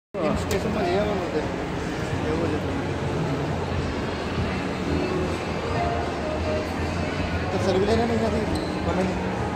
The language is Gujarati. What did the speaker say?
હિલ સ્ટેશનમાં જઈ આવવાનું છે એવું જ હતું. તો સર્વે લઈને અહીંયાથી ગમે નહીં.